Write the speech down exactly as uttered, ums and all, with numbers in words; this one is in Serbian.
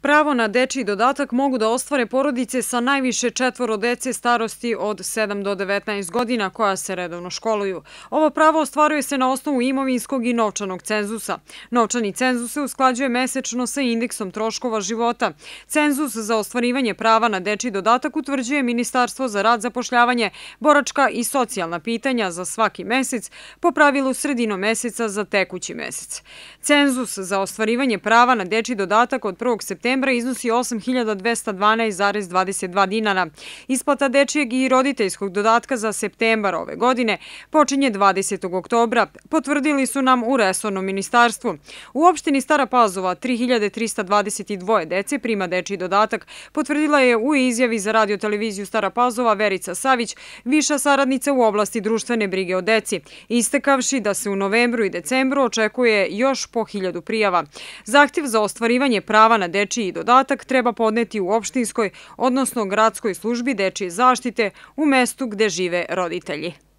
Pravo na dečiji dodatak mogu da ostvare porodice sa najviše četvoro dece starosti od sedam do devetnaest godina koja se redovno školuju. Ovo pravo ostvaruje se na osnovu imovinskog i novčanog cenzusa. Novčani cenzus se usklađuje mesečno sa indeksom troškova života. Cenzus za ostvarivanje prava na dečiji dodatak utvrđuje Ministarstvo za rad, zapošljavanje, boračka i socijalna pitanja za svaki mesec, po pravilu sredinom meseca za tekući mesec. Cenzus za ostvarivanje prava na dečiji dodatak od prvog septembra iznosi osam hiljada dvesta dvanaest zarez dvadeset dva dinara. Isplata dečijeg i roditeljskog dodatka za septembar ove godine počinje dvadesetog oktobra, potvrdili su nam u resornom ministarstvu. U opštini Stara Pazova tri hiljade trista dvadeset dvoje dece prima dečiji dodatak, potvrdila je u izjavi za radio-televiziju Stara Pazova Verica Savić, viša saradnica u oblasti društvene brige o deci, istakavši da se u novembru i decembru očekuje još po hiljadu prijava. Zahtev za ostvarivanje prava na dečiji dodatak treba podneti u opštinskoj, odnosno gradskoj službi dečije zaštite u mestu gde žive roditelji.